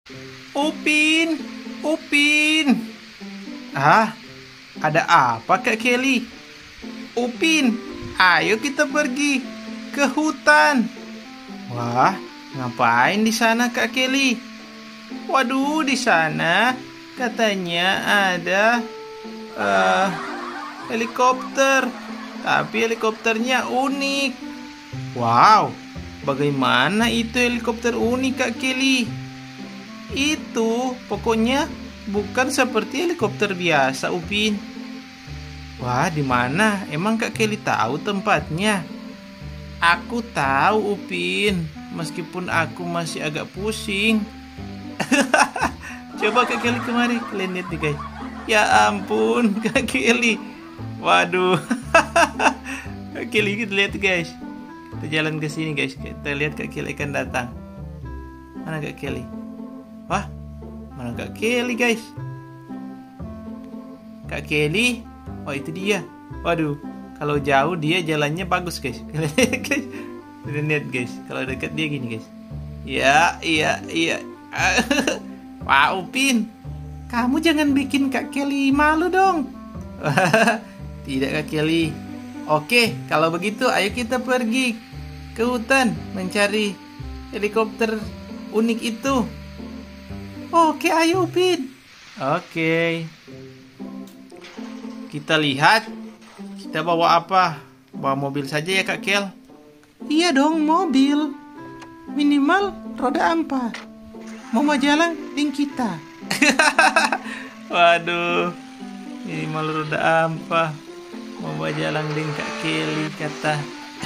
Upin, Upin. Ah, ada apa Kak Kelly? Upin, ayo kita pergi ke hutan. Wah, ngapain di sana Kak Kelly? Waduh, di sana katanya ada helikopter. Tapi helikopternya unik. Wow, bagaimana itu helikopter unik Kak Kelly? Itu pokoknya bukan seperti helikopter biasa, Upin. Wah, di mana? Emang Kak Kelly tahu tempatnya? Aku tahu, Upin. Meskipun aku masih agak pusing. Coba Kak Kelly kemari, kalian lihat nih guys. Ya ampun, Kak Kelly. Waduh. Kak Kelly, kita lihat guys. Kita jalan ke sini guys. Kita lihat Kak Kelly akan datang. Mana Kak Kelly? Wah, mana Kak Kelly guys? Kak Kelly? Oh, itu dia. Waduh, kalau jauh dia jalannya bagus guys. Kalian lihat guys. Kalau dekat dia gini guys. Ya, iya. Wah, Upin, kamu jangan bikin Kak Kelly malu dong. Tidak Kak Kelly. Oke, kalau begitu ayo kita pergi ke hutan mencari helikopter unik itu. Oke, ayo Upin. Oke. Kita lihat. Kita bawa apa? Bawa mobil saja ya Kak Kel. Iya dong, mobil. Minimal roda 4. Mau jalan dengan kita. Waduh. Minimal roda 4. Mau jalan dengan Kak Kelly kata.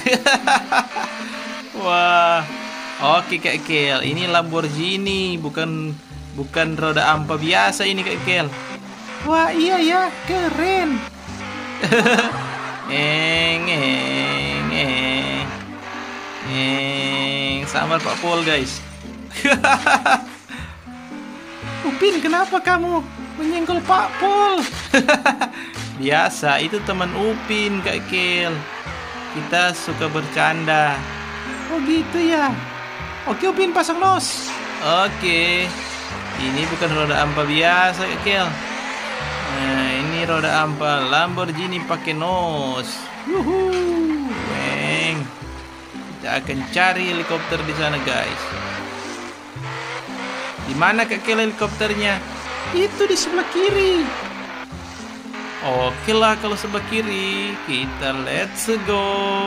Wah. Oke Kak Kel, ini Lamborghini, bukan roda ampa biasa ini Kak Kel. Wah, iya ya, keren. Samar Pak Pol guys. Upin, kenapa kamu menyenggol Pak Pol? Biasa, itu teman Upin Kak Kel. Kita suka bercanda. Oh gitu ya. Oke Upin, pasang nos. Oke. Ini bukan roda ampa biasa Kak Kel. Nah, ini roda ampa Lamborghini pakai nos. Yuhuu. Weng. Kita akan cari helikopter di sana guys. Di mana Kak Kel helikopternya? Itu di sebelah kiri. Oke lah kalau sebelah kiri. Kita let's go.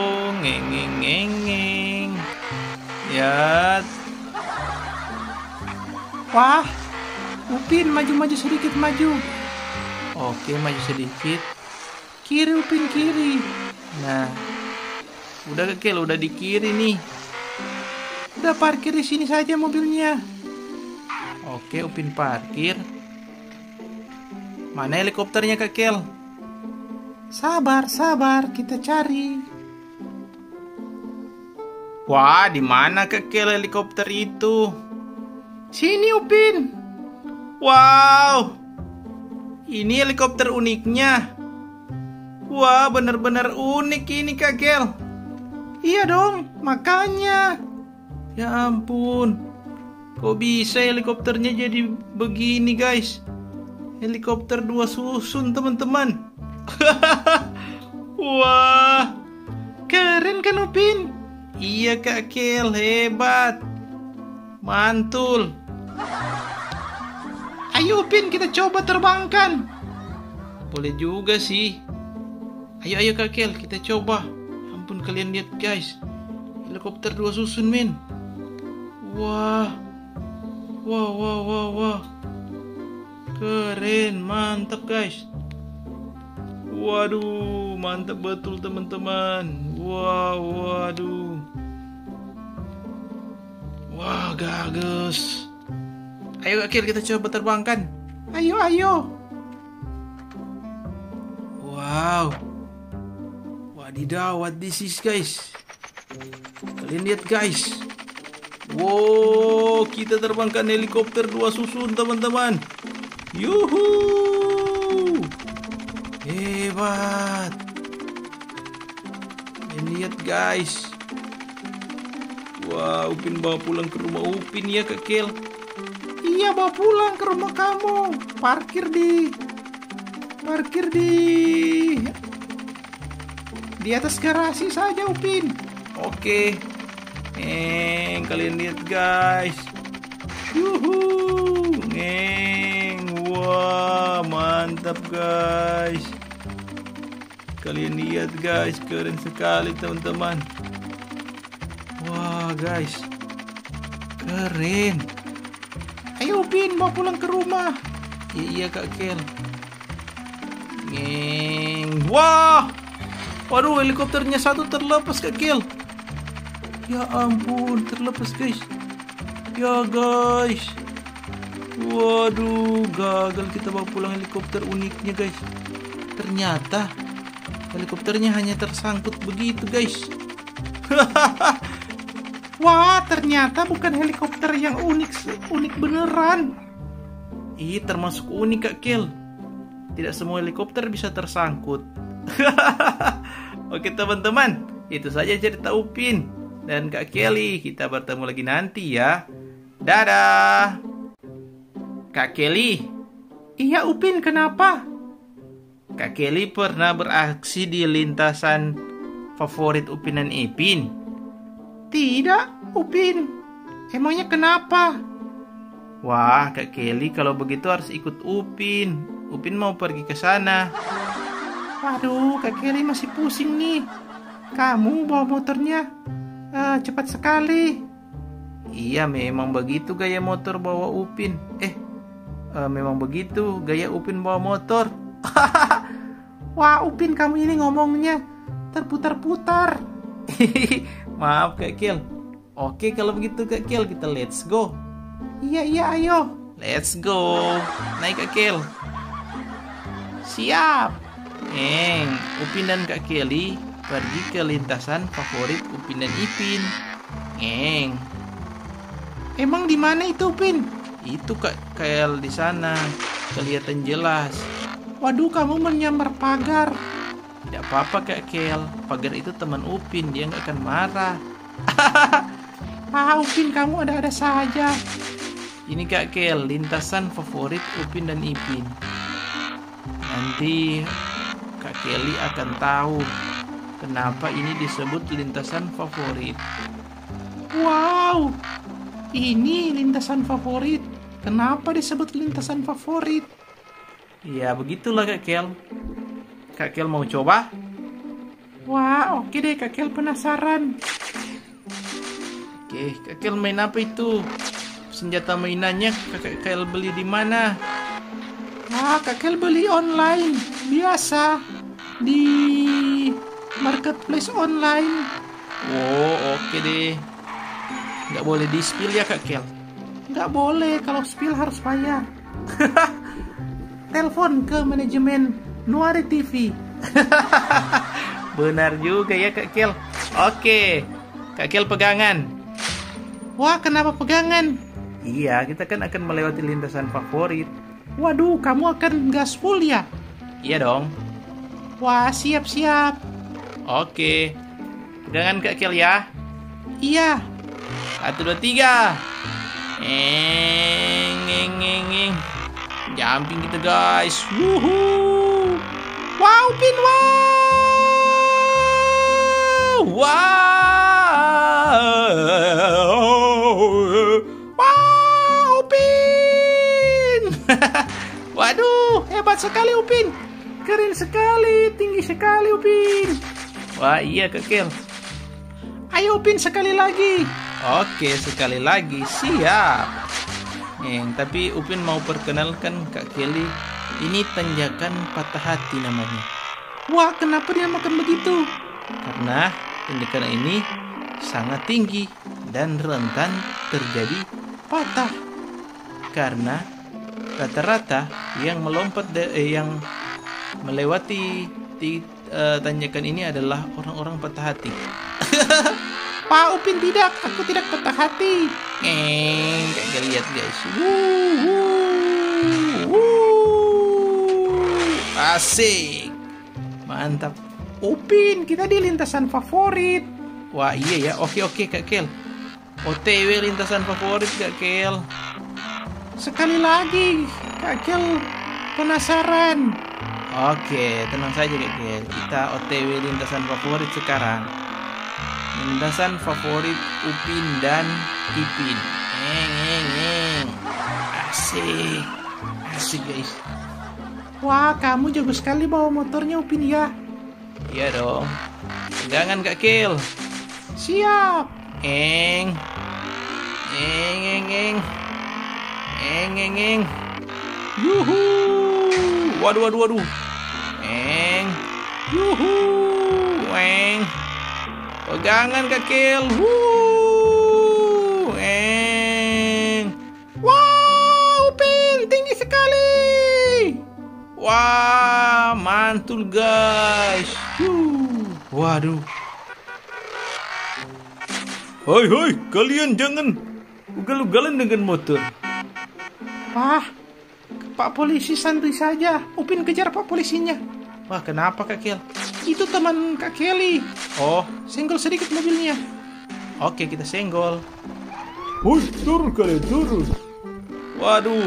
Ngeng. Ya. Wah, Upin maju sedikit maju. Oke, maju sedikit. Kiri Upin, kiri. Nah, udah Kak Kel, udah di kiri nih. Udah parkir di sini saja mobilnya. Oke, Upin parkir. Mana helikopternya Kak Kel? Sabar, kita cari. Wah, di mana Kak Kel helikopter itu? Sini Upin. Wow. Ini helikopter uniknya. Wah, benar-benar unik ini Kak Kel. Iya dong, makanya. Ya ampun. Kok bisa helikopternya jadi begini guys? Helikopter 2 susun teman-teman. Wah, keren kan Upin? Iya Kak Kel, hebat. Mantul. Ayo Upin, kita coba terbangkan. Boleh juga sih. Ayo Kak Kel, kita coba. Ampun, kalian lihat guys. Helikopter 2 susun men. Wah. Keren, mantap guys. Waduh, mantap betul teman-teman. Waduh. Wah, gagas. Ayo Kak Kel, kita coba terbangkan. Ayo. Wow. Wadidaw, what this is guys. Kalian lihat guys. Wow, kita terbangkan helikopter 2 susun teman-teman. Yuhu. Hebat. Lihat guys. Wah, Upin bawa pulang ke rumah Upin ya Kak Kel. Iya, bawa pulang ke rumah kamu. Parkir di atas garasi saja, Upin. Oke. Kalian lihat guys. Yuhu. Wah, mantap guys. Kalian lihat guys, keren sekali teman-teman. Wah guys, keren. Ayo Upin, bawa pulang ke rumah. Iya Kak Kel. Wah, waduh, helikopternya satu terlepas Kak Kel. Ya ampun, terlepas guys. Ya guys. Waduh, gagal kita bawa pulang helikopter uniknya guys. Ternyata helikopternya hanya tersangkut begitu guys. Wah, ternyata bukan helikopter yang unik beneran. Ih, termasuk unik Kak Kel. Tidak semua helikopter bisa tersangkut. Oke teman-teman, itu saja cerita Upin dan Kak Kelly. Kita bertemu lagi nanti ya. Dadah. Kak Kelly. Iya Upin, kenapa? Kak Kelly pernah beraksi di lintasan favorit Upin dan Ipin? Tidak, Upin. Emangnya kenapa? Wah, Kak Kelly kalau begitu harus ikut Upin. Upin mau pergi ke sana. Waduh, Kak Kelly masih pusing nih. Kamu bawa motornya cepat sekali. Iya, memang begitu gaya motor bawa Upin. Memang begitu gaya Upin bawa motor. Wah, Upin, kamu ini ngomongnya terputar-putar. Maaf Kak Kel. Oke, kalau begitu Kak Kel, kita let's go. Iya, ayo. Let's go. Naik Kak Kel. Siap. Upin dan Kak Kelly pergi ke lintasan favorit Upin dan Ipin. Emang di mana itu Upin? Itu Kak Kel, di sana. Kelihatan jelas. Waduh, kamu menyambar pagar. Tidak apa-apa Kak Kel, pagar itu teman Upin, dia nggak akan marah. Upin, kamu ada-ada saja. Ini Kak Kel, lintasan favorit Upin dan Ipin. Nanti Kak Kelly akan tahu kenapa ini disebut lintasan favorit. Wow, ini lintasan favorit. Kenapa disebut lintasan favorit? Ya begitulah Kak Kel. Kak Kel mau coba? Wah, oke deh, Kak Kel penasaran. Oke, Kak Kel main apa itu? Senjata mainannya Kak Kel beli di mana? Kak Kel beli online, biasa di marketplace online. Oh, oke deh. Nggak boleh di spill ya Kak Kel? Nggak boleh, kalau spill harus bayar. Telepon ke manajemen Nuari TV. Benar juga ya Kak Kel. Oke, Kak Kel pegangan. Wah, kenapa pegangan? Iya, kita kan akan melewati lintasan favorit. Waduh, kamu akan gaspol ya? Iya dong. Wah, siap-siap. Oke, pegangan Kak Kel ya. Iya. 1, 2, 3. Jumping kita guys. Wuhuu. Wow, Upin, wow. Wow, Upin. Waduh, hebat sekali Upin. Keren sekali, tinggi sekali Upin. Wah, iya Kak Kel. Ayo Upin, sekali lagi. Oke, sekali lagi, siap. Tapi Upin mau perkenalkan Kak Kelly. Ini tanjakan patah hati namanya. Wah, kenapa dia makan begitu? Karena tanjakan ini sangat tinggi dan rentan terjadi patah. Karena rata-rata yang melewati tanjakan ini adalah orang-orang patah hati. Pak Upin, tidak, aku tidak patah hati. Kayak lihat guys. Asik. Mantap. Upin, kita di lintasan favorit. Wah, iya ya. Oke Kak Kel. OTW lintasan favorit Kak Kel. sekali lagi. Kak Kel penasaran. Oke, tenang saja Kak Kel. Kita OTW lintasan favorit sekarang. Lintasan favorit Upin dan Ipin. Asik. Asik guys. Wah, kamu jago sekali bawa motornya Upin ya. Iya dong. Pegangan Kak Kel. Siap. Eng. Yuhu. Waduh. Eng. Yuhu. Eng. Pegangan Kak Kel. Eng. Wah, Upin tinggi sekali. Wah, mantul guys. Waduh. Hai, kalian jangan ugal-ugalan dengan motor. Wah, Pak Polisi santai saja. Upin kejar Pak Polisinya. Wah, kenapa Kak Kel? Itu teman Kak Kelly. Oh, Senggol sedikit mobilnya. oke kita senggol. Woi, turun kalian, turun. Waduh.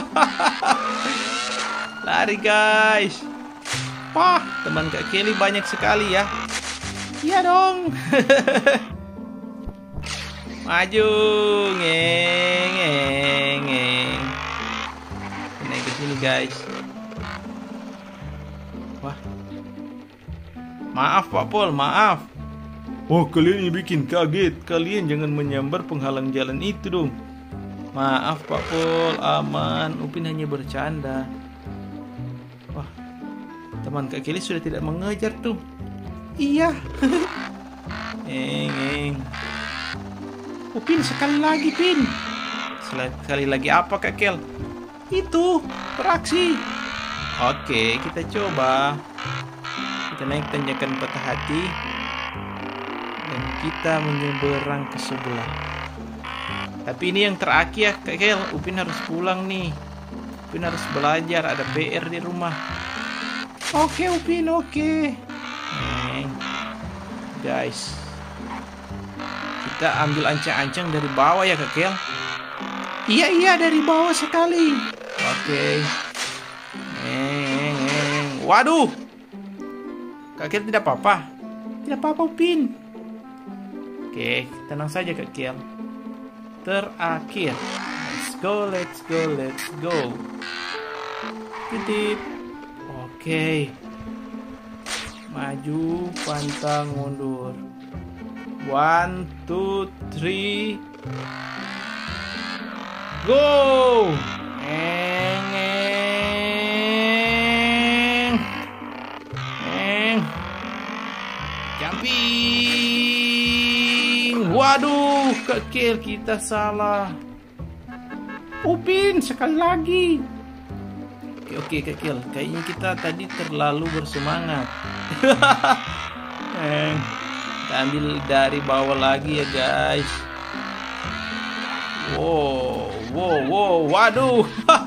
Lari guys. Wah, Teman Kak Kelly banyak sekali ya. iya dong. Maju, ngeng. Naik ke sini guys. Wah. Maaf Pak Pol, maaf. Oh, kalian ini bikin kaget. Kalian jangan menyambar penghalang jalan itu dong. Maaf Pak Pol, aman. Upin hanya bercanda. Wah, teman Kak Kelly sudah tidak mengejar tuh. Iya. Ngeng. Upin sekali lagi, Pin. Sekali lagi apa Kak Kel? Itu beraksi. Oke, kita coba. Kita naik tanjakan patah hati dan kita menyeberang ke sebelah. Tapi ini yang terakhir Kak Kel. Upin harus pulang nih. Upin harus belajar, ada PR di rumah. Oke, Upin, oke. Guys, kita ambil ancang-ancang dari bawah ya Kak Kel. Iya, dari bawah sekali. Oke. Waduh. Kak Kel tidak apa-apa. Tidak apa-apa, Upin. Oke, tenang saja Kak Kel. Terakhir. Let's go. Titip. Oke. Maju, pantang, mundur. 1, 2, 3. Go! Jumping. Waduh, Kak Kel kita salah. Upin, sekali lagi. Oke Kak Kel, kayaknya kita tadi terlalu bersemangat. Kita ambil dari bawah lagi ya guys. Wow, waduh.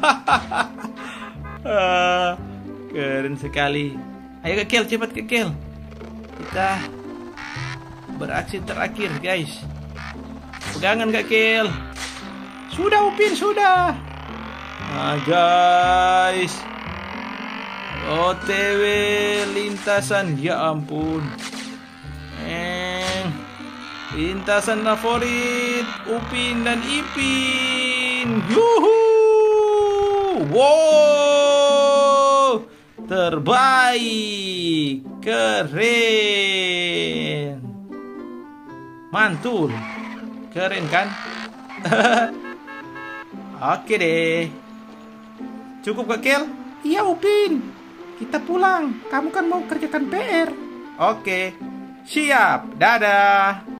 Keren sekali. Ayo Kak Kel, cepat Kak Kel. Kita beraksi terakhir guys. Pegangan Kak Kel. Sudah, Upin, sudah. Nah guys, OTW lintasan, ya ampun. Lintasan favorit Upin dan Ipin. Yuhu. Wow, terbaik, keren, mantul, keren kan? Oke deh. Cukup Kak Kel? Iya, Upin. Kita pulang. Kamu kan mau kerjakan PR. Oke. Siap. Dadah.